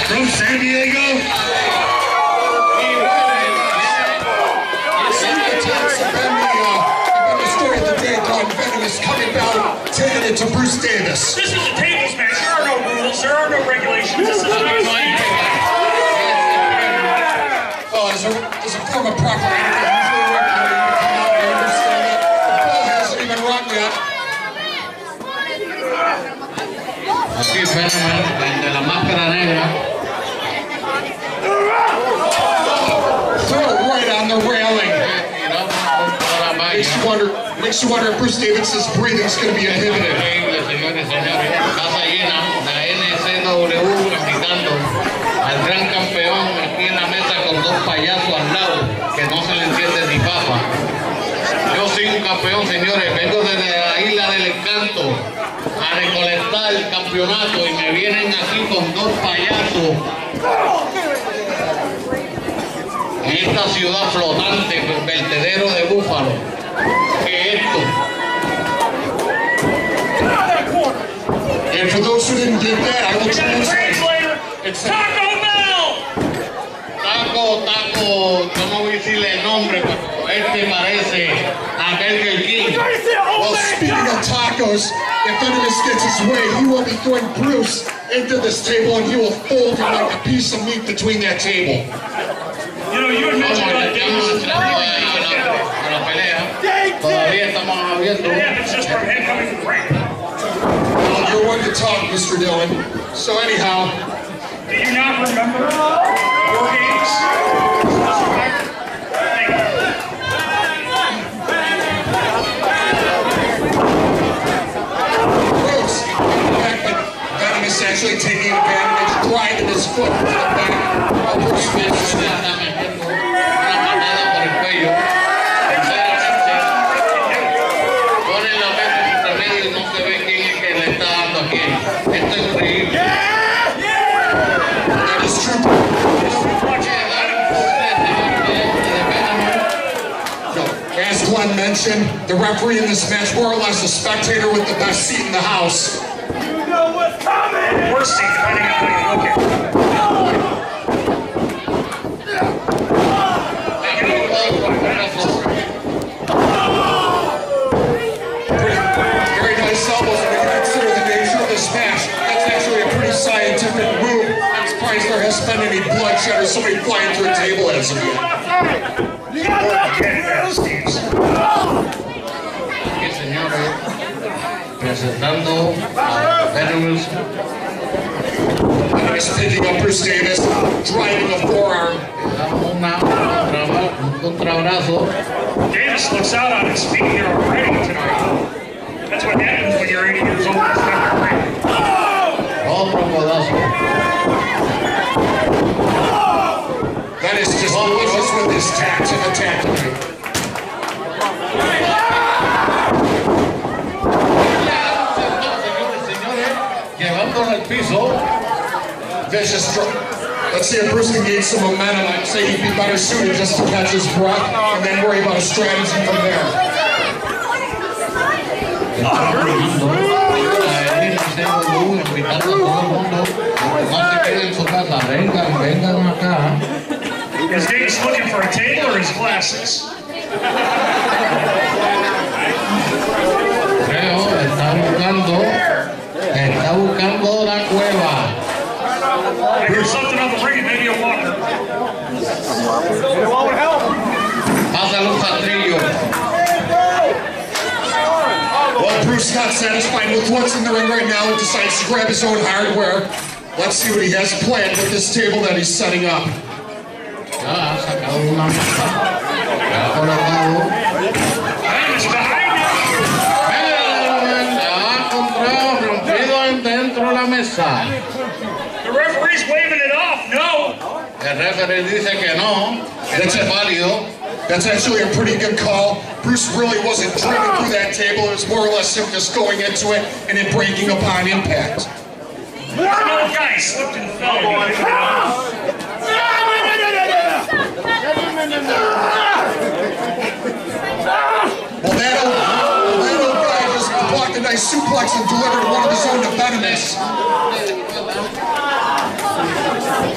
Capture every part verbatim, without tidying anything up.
From San Diego. Coming down, taking it to Bruce Davis. This is a tables match. There are no rules. There are no regulations. This is a Oh, as a, as a former proctor, I usually recommend you come out and understand that the ball hasn't even run yet. Aquí Fenomen, el de la máscara negra. Throw it right on the railing. Makes you wonder, makes you wonder if Bruce Davis' breathing is going to be inhibited. Increíble, señores, señores. Casa llena, la N C W invitando al gran campeón aquí en la mesa con dos payasos al lado que no se le entiende ni papa. Yo soy un campeón, señores. Vengo desde la isla del encanto a recolectar el campeonato y me vienen aquí con dos payasos en esta ciudad flotante, vertedero de búfalo. ¿Qué es esto? And for those who didn't get that, I will translate. It's Taco Bell! Taco, taco, yo no voy a decirle el nombre, pero este parece a Burger King. Well, speaking of tacos, if Venomous gets his way, he will be throwing Bruce into this table and he will fold him like a piece of meat between that table. You know, you had mentioned about Davis. Todavía estamos abiertos. Yeah, it's just from him coming from rank. Well, you're one to talk, Mister Dillon. So anyhow, do you not remember your games? Thank you. Bruce, back, but Venomous actually taking advantage, driving his foot to the back. While Bruce misses that. As Glenn mentioned, the referee in this match, more or less a spectator with the best seat in the house. You know what's coming! Worst seat, depending on how you look at it. Very nice elbows when you consider the nature of this match. That's actually a pretty scientific move. I'm surprised there has been any bloodshed or somebody flying through a table as of yet. You got Aquí, señores, presentando a Venomous. Venomous picking up Bruce Davis, driving a forearm. Un contrabrazo. Davis looks out on his feet here already tonight. That's what happens when you're eighty years old and stuck in ring. Otro codazo. That is just delicious with his tax and attack. Llevándolo al piso. Vicious drop. Let's see if Bruce can gain some momentum. I'd say he'd be better suited just to catch his breath and then worry about a strategy from there. Is Davis looking for a table or his glasses? Creo, está buscando, está buscando la cueva. I hear something on the ring, maybe a walker. Pásale un patrillo. Well, Bruce not satisfied with what's in the ring right now and decides to grab his own hardware. Let's see what he has planned with this table that he's setting up. Ya ha sacado una mesa. Ya ha colocado. Venomous behind him. La ha encontrado rompido dentro de la mesa. The referee's waving it off. No. El referee dice que no, que no es válido. That's actually a pretty good call. Bruce really wasn't driven through that table. It was more or less him just going into it and then breaking upon impact. No guy slipped and fell. Well, that old, that old guy just blocked a nice suplex and delivered one of his own to Venomous.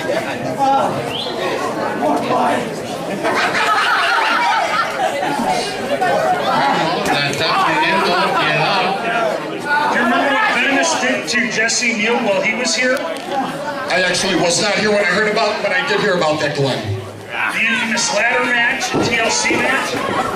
To Jesse Neal while he was here? I actually was not here when I heard about it, but I did hear about that, Glenn. The infamous ladder match, T L C match?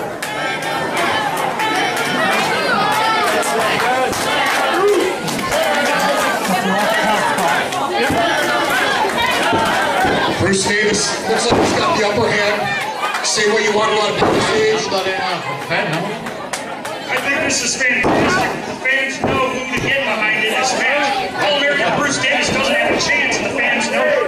Bruce Davis looks like he's got the upper hand. Say what you want about the stage. I think this is fantastic. The fans know who to get behind in this match. All-American Bruce Davis doesn't have a chance, and the fans know it.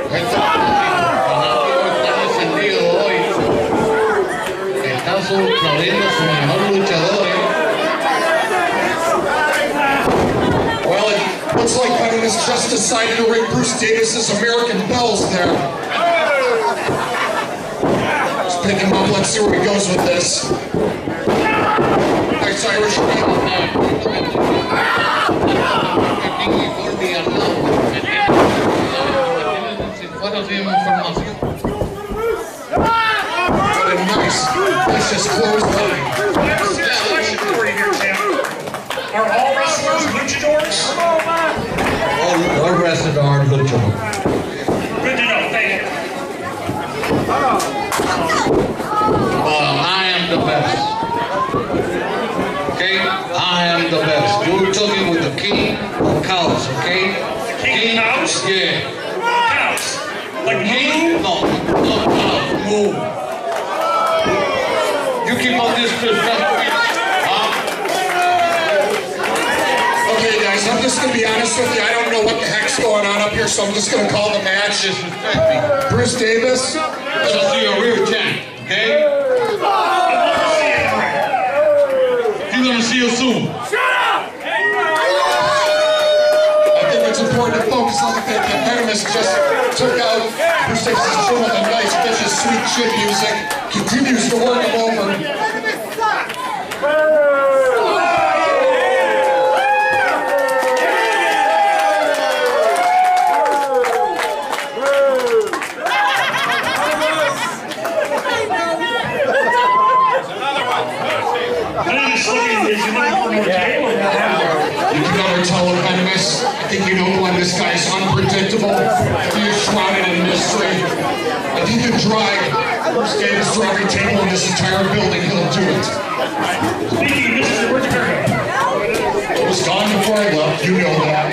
Well, it looks like Bennett has just decided to ring Bruce Davis's American bells there. Let's pick him up. Let's see where he goes with this. Nice Irish whip. What a nice, vicious clothesline. Serious question for you here, Tim. Are all wrestlers luchadors? All, all wrestlers are luchadors. Good to know, thank you. Well, I am the best. Okay? I am the best. You're talking with the king of cows, okay? The king of cows? Yeah. Cows? Like King? No, no, cows. Moo. You keep on this perspective. Huh? Okay, guys, I'm just going to be honest with you. I don't know what the heck's going on up here, so I'm just going to call the match. Disrespect me. Bruce Davis. Let's see a real champ, okay? You're gonna see us soon. I think it's important to focus on the fact that Venomous just took out Bruce Davis' chin with a nice, vicious, sweet chin music. Continues to work him over. You can never tell with Venomous. I think you know when this guy's unpredictable. He is shrouded in mystery. If he can drive Bruce Davis through every table in this entire building, he'll do it. Speaking of Mister Where'd you go? It was gone before I left, you know that.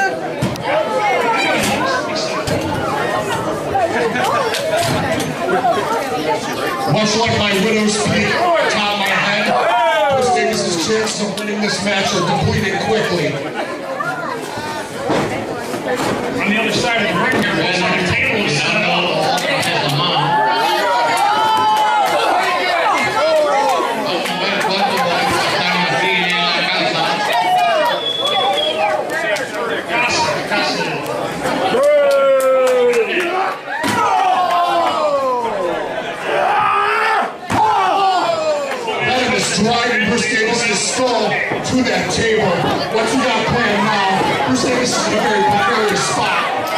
Much like my widow's peak atop my head, Bruce Davis' chances of winning this match are depleted quickly. On the other side of the ring here, there's on the table is set up. Driving Bruce Davis' skull to that table. What's he got planned now? Bruce Davis is in a very precarious spot.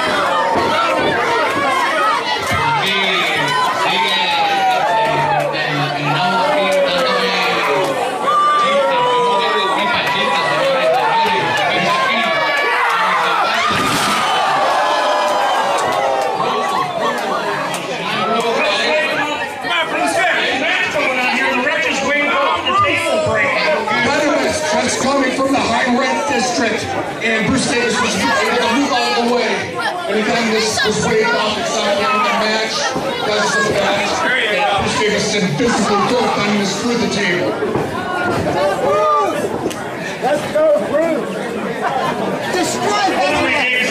And Bruce Davis was able to move all the way. And again, this was waved off. It's not getting the match. That's the match. Bruce Davis invisibly drove Venomous through the table. Let's go, Bruce! Destroy Venomous!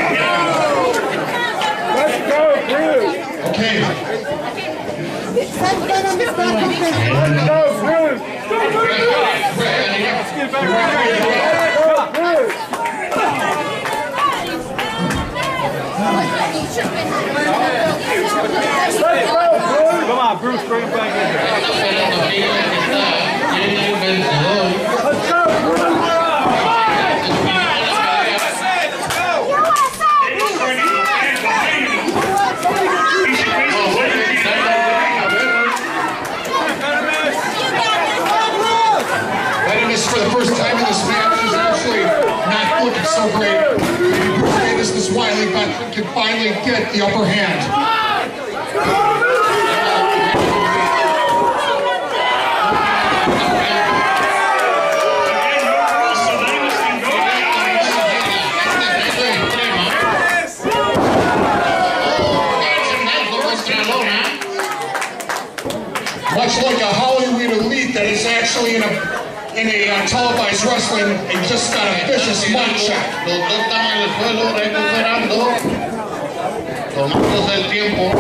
Let's go, Bruce! Okay. Send Venomous back in business. Let's go, Bruce! Let's get back Bruce! Come on, Bruce, bring him back in here. Let's go, Bruce! looking so great. Bruce Davis, this wily veteran, can finally get the upper hand. Much like a Hollywood elite that is actually in a in a uh, televised wrestling and just got a vicious mug shot. Los dos están en el suelo recuperando, tomándose el tiempo.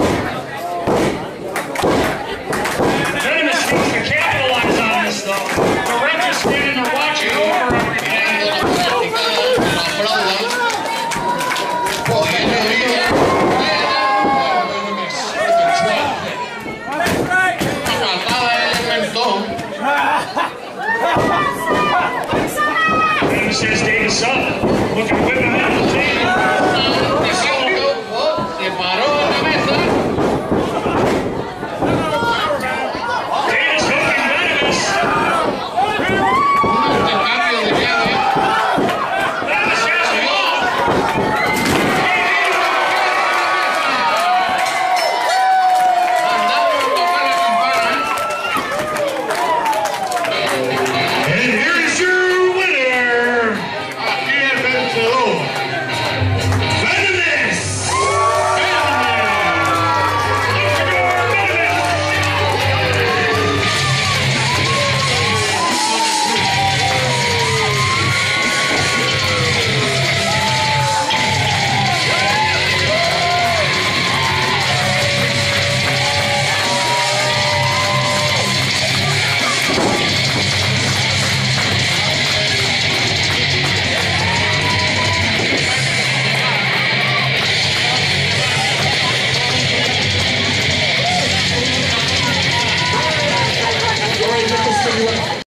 Venomous needs to capitalize on this, though. The refs are standing there watching over everything. Venomous has Davis up, looking to whip